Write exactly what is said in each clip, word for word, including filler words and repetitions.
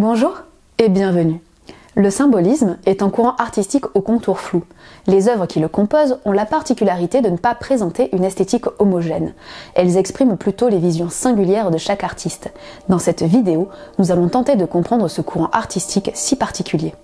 Bonjour et bienvenue. Le symbolisme est un courant artistique au contour flou. Les œuvres qui le composent ont la particularité de ne pas présenter une esthétique homogène. Elles expriment plutôt les visions singulières de chaque artiste. Dans cette vidéo, nous allons tenter de comprendre ce courant artistique si particulier.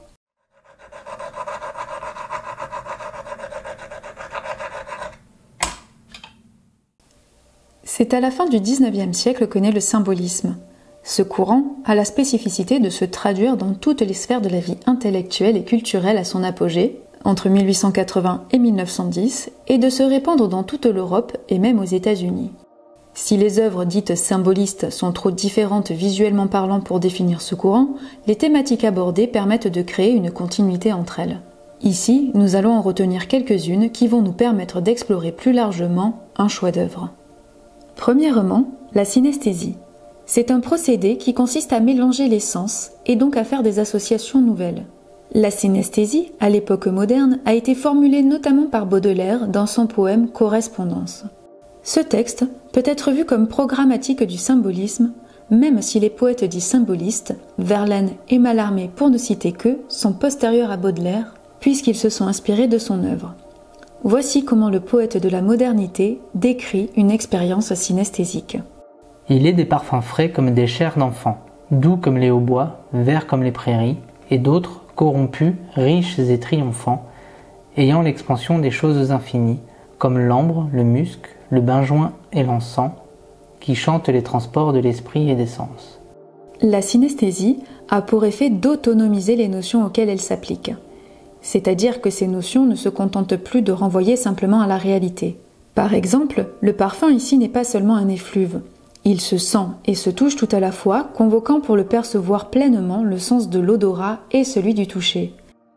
C'est à la fin du dix-neuvième siècle que naît le symbolisme. Ce courant a la spécificité de se traduire dans toutes les sphères de la vie intellectuelle et culturelle à son apogée, entre mille huit cent quatre-vingts et mille neuf cent dix, et de se répandre dans toute l'Europe et même aux États-Unis. Si les œuvres dites symbolistes sont trop différentes visuellement parlant pour définir ce courant, les thématiques abordées permettent de créer une continuité entre elles. Ici, nous allons en retenir quelques-unes qui vont nous permettre d'explorer plus largement un choix d'œuvres. Premièrement, la synesthésie. C'est un procédé qui consiste à mélanger les sens et donc à faire des associations nouvelles. La synesthésie, à l'époque moderne, a été formulée notamment par Baudelaire dans son poème Correspondance. Ce texte peut être vu comme programmatique du symbolisme, même si les poètes dits symbolistes, Verlaine et Mallarmé pour ne citer qu'eux, sont postérieurs à Baudelaire, puisqu'ils se sont inspirés de son œuvre. Voici comment le poète de la modernité décrit une expérience synesthésique. Il est des parfums frais comme des chairs d'enfants, doux comme les hautbois, verts comme les prairies, et d'autres, corrompus, riches et triomphants, ayant l'expansion des choses infinies, comme l'ambre, le musc, le benjoin et l'encens, qui chantent les transports de l'esprit et des sens. La synesthésie a pour effet d'autonomiser les notions auxquelles elle s'applique. C'est-à-dire que ces notions ne se contentent plus de renvoyer simplement à la réalité. Par exemple, le parfum ici n'est pas seulement un effluve. Il se sent et se touche tout à la fois, convoquant pour le percevoir pleinement le sens de l'odorat et celui du toucher.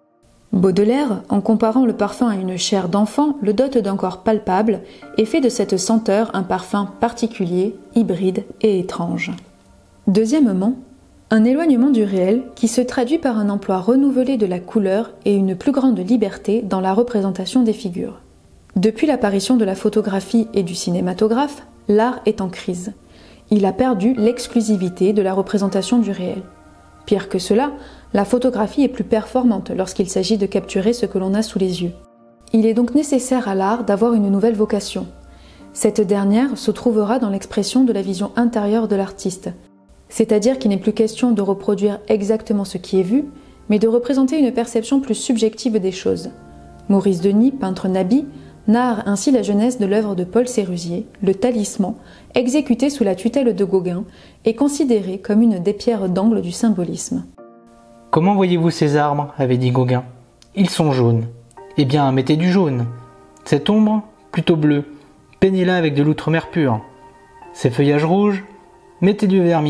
Baudelaire, en comparant le parfum à une chair d'enfant, le dote d'un corps palpable et fait de cette senteur un parfum particulier, hybride et étrange. Deuxièmement, un éloignement du réel qui se traduit par un emploi renouvelé de la couleur et une plus grande liberté dans la représentation des figures. Depuis l'apparition de la photographie et du cinématographe, l'art est en crise. Il a perdu l'exclusivité de la représentation du réel. Pire que cela, la photographie est plus performante lorsqu'il s'agit de capturer ce que l'on a sous les yeux. Il est donc nécessaire à l'art d'avoir une nouvelle vocation. Cette dernière se trouvera dans l'expression de la vision intérieure de l'artiste. C'est-à-dire qu'il n'est plus question de reproduire exactement ce qui est vu, mais de représenter une perception plus subjective des choses. Maurice Denis, peintre nabi, narre ainsi la genèse de l'œuvre de Paul Sérusier, le Talisman, exécuté sous la tutelle de Gauguin et considéré comme une des pierres d'angle du symbolisme. « Comment voyez-vous ces arbres » avait dit Gauguin. « Ils sont jaunes. Eh bien, mettez du jaune. Cette ombre, plutôt bleue, peignez-la avec de l'outremer pur. Ces feuillages rouges, mettez du vermillon. »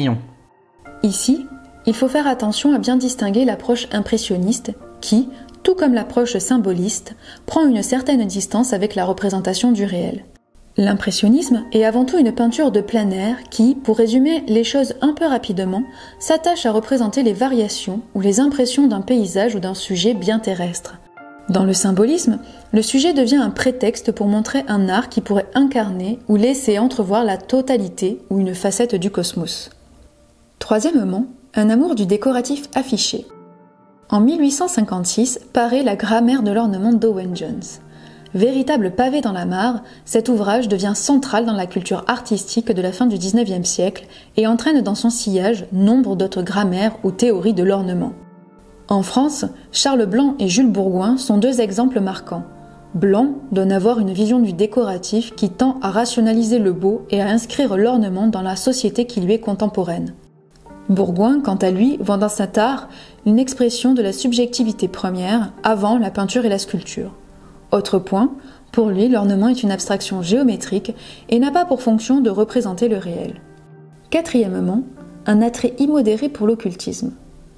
Ici, il faut faire attention à bien distinguer l'approche impressionniste qui, tout comme l'approche symboliste, prend une certaine distance avec la représentation du réel. L'impressionnisme est avant tout une peinture de plein air qui, pour résumer les choses un peu rapidement, s'attache à représenter les variations ou les impressions d'un paysage ou d'un sujet bien terrestre. Dans le symbolisme, le sujet devient un prétexte pour montrer un art qui pourrait incarner ou laisser entrevoir la totalité ou une facette du cosmos. Troisièmement, un amour du décoratif affiché. En mille huit cent cinquante-six paraît la Grammaire de l'ornement d'Owen Jones. Véritable pavé dans la mare, cet ouvrage devient central dans la culture artistique de la fin du dix-neuvième siècle et entraîne dans son sillage nombre d'autres grammaires ou théories de l'ornement. En France, Charles Blanc et Jules Bourgoin sont deux exemples marquants. Blanc donne à voir une vision du décoratif qui tend à rationaliser le beau et à inscrire l'ornement dans la société qui lui est contemporaine. Bourgoin, quant à lui, voit dans cet art une expression de la subjectivité première avant la peinture et la sculpture. Autre point, pour lui, l'ornement est une abstraction géométrique et n'a pas pour fonction de représenter le réel. Quatrièmement, un attrait immodéré pour l'occultisme.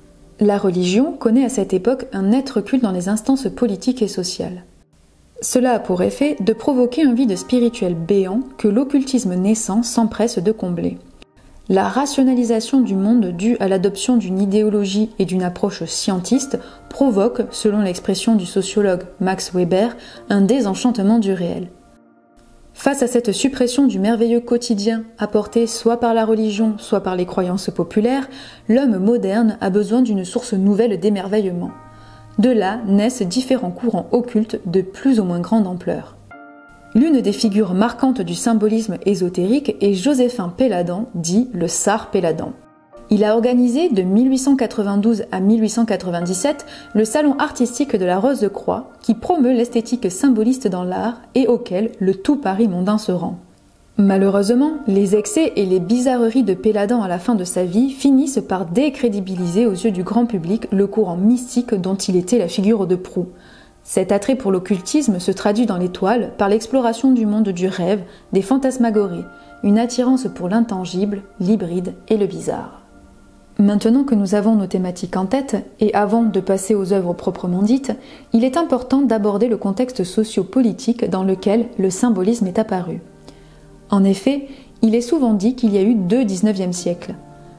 La religion connaît à cette époque un net recul dans les instances politiques et sociales. Cela a pour effet de provoquer un vide spirituel béant que l'occultisme naissant s'empresse de combler. La rationalisation du monde due à l'adoption d'une idéologie et d'une approche scientiste provoque, selon l'expression du sociologue Max Weber, un désenchantement du réel. Face à cette suppression du merveilleux quotidien apportée soit par la religion, soit par les croyances populaires, l'homme moderne a besoin d'une source nouvelle d'émerveillement. De là naissent différents courants occultes de plus ou moins grande ampleur. L'une des figures marquantes du symbolisme ésotérique est Joséphin Péladan, dit le Sar Péladan. Il a organisé de mille huit cent quatre-vingt-douze à mille huit cent quatre-vingt-dix-sept le salon artistique de la Rose de Croix qui promeut l'esthétique symboliste dans l'art et auquel le tout Paris mondain se rend. Malheureusement, les excès et les bizarreries de Péladan à la fin de sa vie finissent par décrédibiliser aux yeux du grand public le courant mystique dont il était la figure de proue. Cet attrait pour l'occultisme se traduit dans les toiles par l'exploration du monde du rêve, des fantasmagories, une attirance pour l'intangible, l'hybride et le bizarre. Maintenant que nous avons nos thématiques en tête, et avant de passer aux œuvres proprement dites, il est important d'aborder le contexte socio-politique dans lequel le symbolisme est apparu. En effet, il est souvent dit qu'il y a eu deux dix-neuvième siècles.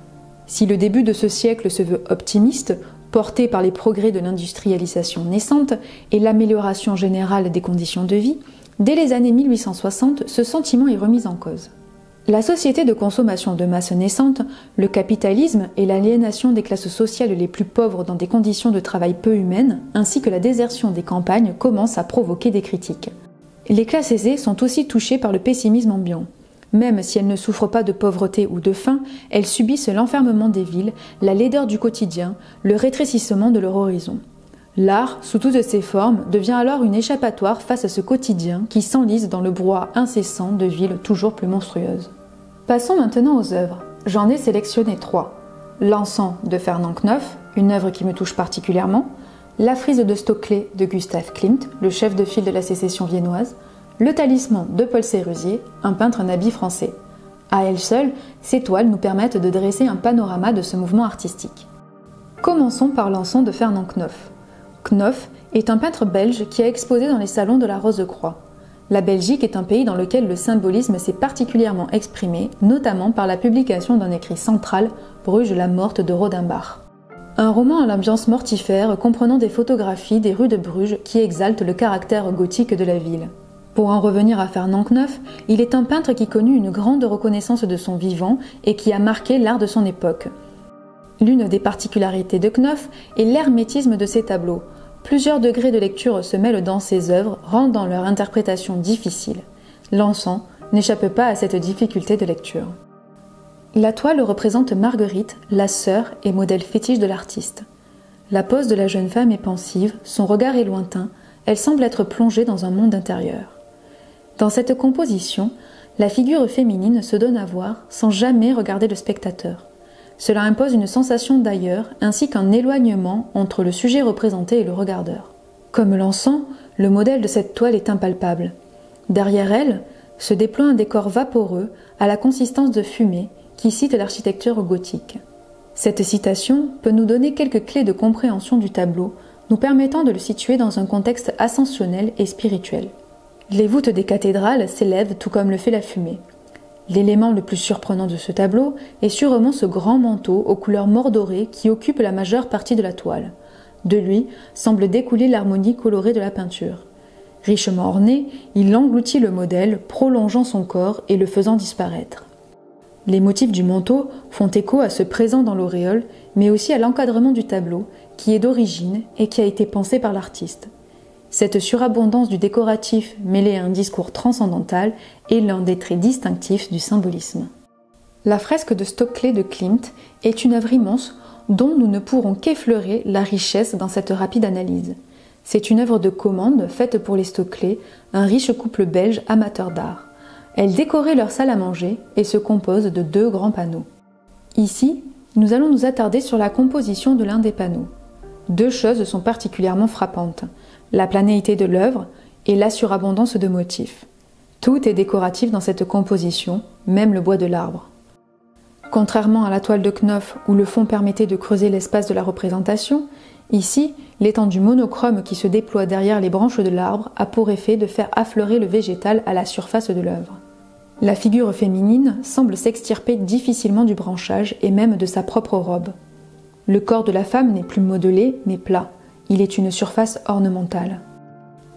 Si le début de ce siècle se veut optimiste, porté par les progrès de l'industrialisation naissante et l'amélioration générale des conditions de vie, dès les années mille huit cent soixante, ce sentiment est remis en cause. La société de consommation de masse naissante, le capitalisme et l'aliénation des classes sociales les plus pauvres dans des conditions de travail peu humaines, ainsi que la désertion des campagnes commencent à provoquer des critiques. Les classes aisées sont aussi touchées par le pessimisme ambiant. Même si elles ne souffrent pas de pauvreté ou de faim, elles subissent l'enfermement des villes, la laideur du quotidien, le rétrécissement de leur horizon. L'art, sous toutes ses formes, devient alors une échappatoire face à ce quotidien qui s'enlise dans le brouhaha incessant de villes toujours plus monstrueuses. Passons maintenant aux œuvres. J'en ai sélectionné trois. L'Encens de Fernand Kneuf, une œuvre qui me touche particulièrement, La frise de Stockley de Gustav Klimt, le chef de file de la sécession viennoise, Le Talisman de Paul Sérusier, un peintre nabi français. À elles seules, ces toiles nous permettent de dresser un panorama de ce mouvement artistique. Commençons par L'Encens de Fernand Kneuf. Kneuf est un peintre belge qui a exposé dans les salons de la Rose de Croix. La Belgique est un pays dans lequel le symbolisme s'est particulièrement exprimé, notamment par la publication d'un écrit central, Bruges la morte de Rodinbach. Un roman à l'ambiance mortifère comprenant des photographies des rues de Bruges qui exaltent le caractère gothique de la ville. Pour en revenir à Fernand Kneuf, il est un peintre qui connut une grande reconnaissance de son vivant et qui a marqué l'art de son époque. L'une des particularités de Kneuf est l'hermétisme de ses tableaux. Plusieurs degrés de lecture se mêlent dans ses œuvres, rendant leur interprétation difficile. L'Encens n'échappe pas à cette difficulté de lecture. La toile représente Marguerite, la sœur et modèle fétiche de l'artiste. La pose de la jeune femme est pensive, son regard est lointain, elle semble être plongée dans un monde intérieur. Dans cette composition, la figure féminine se donne à voir sans jamais regarder le spectateur. Cela impose une sensation d'ailleurs ainsi qu'un éloignement entre le sujet représenté et le regardeur. Comme l'encens, le modèle de cette toile est impalpable. Derrière elle se déploie un décor vaporeux à la consistance de fumée qui cite l'architecture gothique. Cette citation peut nous donner quelques clés de compréhension du tableau, nous permettant de le situer dans un contexte ascensionnel et spirituel. Les voûtes des cathédrales s'élèvent tout comme le fait la fumée. L'élément le plus surprenant de ce tableau est sûrement ce grand manteau aux couleurs mordorées qui occupe la majeure partie de la toile. De lui semble découler l'harmonie colorée de la peinture. Richement orné, il engloutit le modèle, prolongeant son corps et le faisant disparaître. Les motifs du manteau font écho à ce présent dans l'auréole, mais aussi à l'encadrement du tableau, qui est d'origine et qui a été pensé par l'artiste. Cette surabondance du décoratif mêlée à un discours transcendantal est l'un des traits distinctifs du symbolisme. La fresque de Stockley de Klimt est une œuvre immense dont nous ne pourrons qu'effleurer la richesse dans cette rapide analyse. C'est une œuvre de commande faite pour les Stockley, un riche couple belge amateur d'art. Elle décorait leur salle à manger et se compose de deux grands panneaux. Ici, nous allons nous attarder sur la composition de l'un des panneaux. Deux choses sont particulièrement frappantes, la planéité de l'œuvre et la surabondance de motifs. Tout est décoratif dans cette composition, même le bois de l'arbre. Contrairement à la toile de Kneuf où le fond permettait de creuser l'espace de la représentation, ici, l'étendue monochrome qui se déploie derrière les branches de l'arbre a pour effet de faire affleurer le végétal à la surface de l'œuvre. La figure féminine semble s'extirper difficilement du branchage et même de sa propre robe. Le corps de la femme n'est plus modelé, mais plat. Il est une surface ornementale.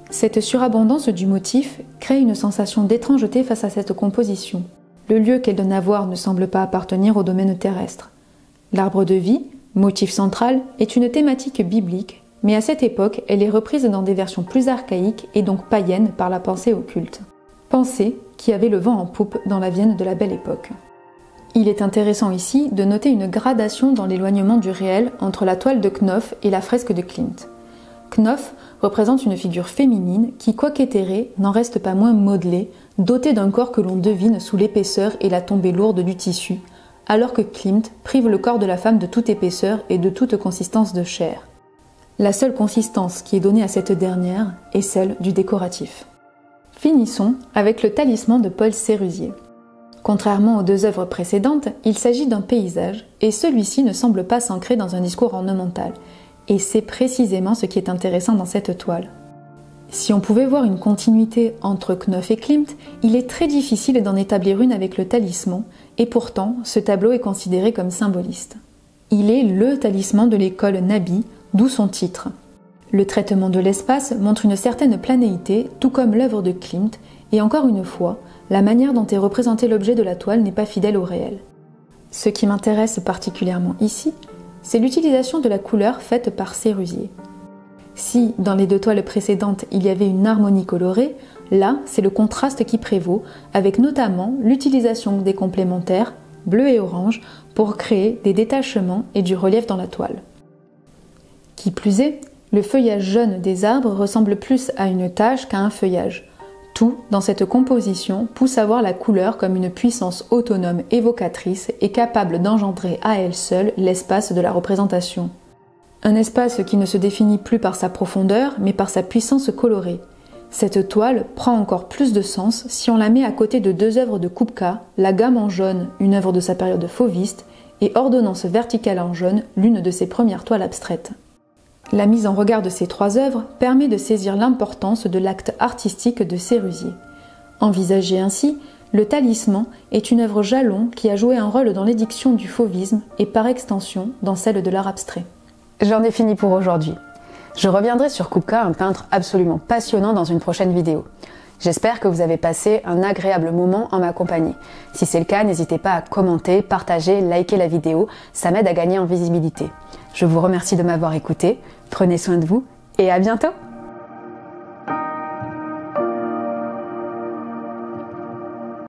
Cette surabondance du motif crée une sensation d'étrangeté face à cette composition. Le lieu qu'elle donne à voir ne semble pas appartenir au domaine terrestre. L'arbre de vie, motif central, est une thématique biblique, mais à cette époque, elle est reprise dans des versions plus archaïques et donc païennes par la pensée occulte. Pensée qui avait le vent en poupe dans la Vienne de la Belle Époque. Il est intéressant ici de noter une gradation dans l'éloignement du réel entre la toile de Knopf et la fresque de Klimt. Knopf représente une figure féminine qui, quoique éthérée, n'en reste pas moins modelée, dotée d'un corps que l'on devine sous l'épaisseur et la tombée lourde du tissu, alors que Klimt prive le corps de la femme de toute épaisseur et de toute consistance de chair. La seule consistance qui est donnée à cette dernière est celle du décoratif. Finissons avec le talisman de Paul Sérusier. Contrairement aux deux œuvres précédentes, il s'agit d'un paysage, et celui-ci ne semble pas s'ancrer dans un discours ornemental. Et c'est précisément ce qui est intéressant dans cette toile. Si on pouvait voir une continuité entre Knopf et Klimt, il est très difficile d'en établir une avec le talisman, et pourtant, ce tableau est considéré comme symboliste. Il est le talisman de l'école Nabi, d'où son titre. Le traitement de l'espace montre une certaine planéité, tout comme l'œuvre de Klimt, et encore une fois, la manière dont est représenté l'objet de la toile n'est pas fidèle au réel. Ce qui m'intéresse particulièrement ici, c'est l'utilisation de la couleur faite par Sérusier. Si, dans les deux toiles précédentes, il y avait une harmonie colorée, là, c'est le contraste qui prévaut, avec notamment l'utilisation des complémentaires, bleu et orange, pour créer des détachements et du relief dans la toile. Qui plus est, le feuillage jaune des arbres ressemble plus à une tache qu'à un feuillage. Tout, dans cette composition, pousse à voir la couleur comme une puissance autonome évocatrice et capable d'engendrer à elle seule l'espace de la représentation. Un espace qui ne se définit plus par sa profondeur, mais par sa puissance colorée. Cette toile prend encore plus de sens si on la met à côté de deux œuvres de Kupka, La Gamme en jaune, une œuvre de sa période fauviste, et Ordonnance verticale en jaune, l'une de ses premières toiles abstraites. La mise en regard de ces trois œuvres permet de saisir l'importance de l'acte artistique de Sérusier. Envisagé ainsi, le talisman est une œuvre jalon qui a joué un rôle dans l'édiction du fauvisme et par extension dans celle de l'art abstrait. J'en ai fini pour aujourd'hui. Je reviendrai sur Kupka, un peintre absolument passionnant, dans une prochaine vidéo. J'espère que vous avez passé un agréable moment en ma compagnie. Si c'est le cas, n'hésitez pas à commenter, partager, liker la vidéo, ça m'aide à gagner en visibilité. Je vous remercie de m'avoir écouté, prenez soin de vous et à bientôt!